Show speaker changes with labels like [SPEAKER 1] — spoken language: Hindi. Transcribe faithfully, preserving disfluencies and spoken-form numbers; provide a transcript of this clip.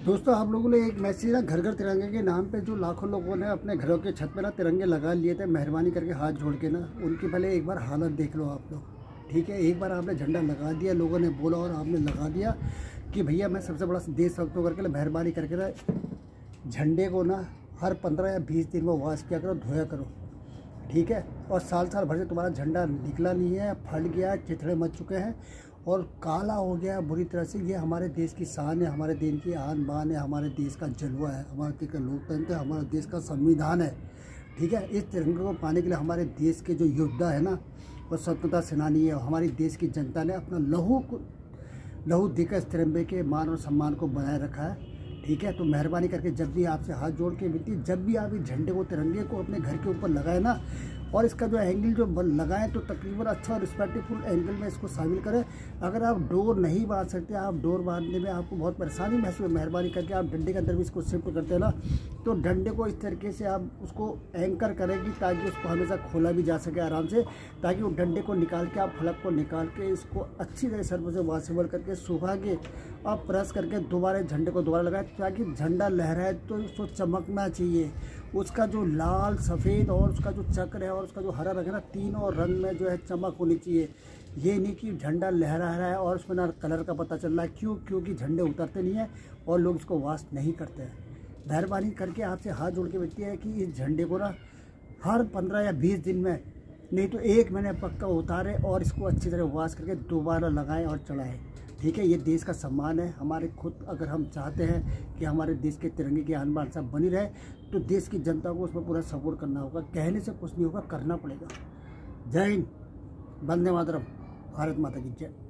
[SPEAKER 1] दोस्तों, आप लोगों ने एक मैसेज ना घर घर तिरंगे के नाम पे जो लाखों लोगों ने अपने घरों के छत पे ना तिरंगे लगा लिए थे, मेहरबानी करके हाथ जोड़ के ना उनकी पहले एक बार हालत देख लो आप लोग। ठीक है, एक बार आपने झंडा लगा दिया, लोगों ने बोला और आपने लगा दिया कि भैया मैं सबसे बड़ा देशभक्त होकर के मेहरबानी करके ना झंडे को ना हर पंद्रह या बीस दिन में वॉश किया करो, धोया करो। ठीक है, और साल साल भर से तुम्हारा झंडा निकला नहीं है, फट गया, चिथड़े मच चुके हैं और काला हो गया बुरी तरह से। ये हमारे देश की शान है, हमारे देश की आन बान है, हमारे देश का जलवा है, हमारे देश का लोकतंत्र है, हमारे देश का संविधान है। ठीक है, इस तिरंगे को पाने के लिए हमारे देश के जो योद्धा है ना, वो स्वतंत्रता सेनानी है, हमारी देश की जनता ने अपना लहू को लहू देकर इस तिरंगे के मान और सम्मान को बनाए रखा है। ठीक है, तो मेहरबानी करके जब भी आपसे हाथ जोड़ के विनती, जब भी आप इस झंडे को तिरंगे को अपने घर के ऊपर लगाए ना, और इसका जो एंगल जो लगाएं तो तकरीबन अच्छा और रिस्पेक्टफुल एंगल में इसको शामिल करें। अगर आप डोर नहीं बांध सकते, आप डोर बांधने में आपको बहुत परेशानी महसूस, मेहरबानी करके आप डंडे के अंदर भी इसको शिफ्ट करते हैं ना, तो डंडे को इस तरीके से आप उसको एंकर करेंगी ताकि उसको हमेशा खोला भी जा सके आराम से, ताकि वो डंडे को निकाल के आप फलक को निकाल के इसको अच्छी तरह सर्व से वॉशेबल करके सुखा के और प्रेस करके दोबारा झंडे को दोबारा लगाएं, ताकि झंडा लहराए तो उसको चमकना चाहिए। उसका जो लाल सफ़ेद और उसका जो चक्र है और उसका जो हरा रंग है ना, तीनों रंग में जो है चमक होनी चाहिए। ये नहीं कि झंडा लहरा रहा है और उसमें ना कलर का पता चल रहा है। क्यों? क्योंकि झंडे उतरते नहीं हैं और लोग इसको वॉश नहीं करते हैं। मेहरबानी करके आपसे हाथ जोड़ के विनती है कि इस झंडे को ना हर पंद्रह या बीस दिन में, नहीं तो एक महीने पक्का उतारें और इसको अच्छी तरह वॉश करके दोबारा लगाएं और चढ़ाएं। ठीक है, ये देश का सम्मान है हमारे खुद। अगर हम चाहते हैं कि हमारे देश के तिरंगे की आन बान सब बनी रहे, तो देश की जनता को उसमें पूरा सपोर्ट करना होगा। कहने से कुछ नहीं होगा, करना पड़ेगा। जय हिंद, वंदे मातरम, भारत माता की जय।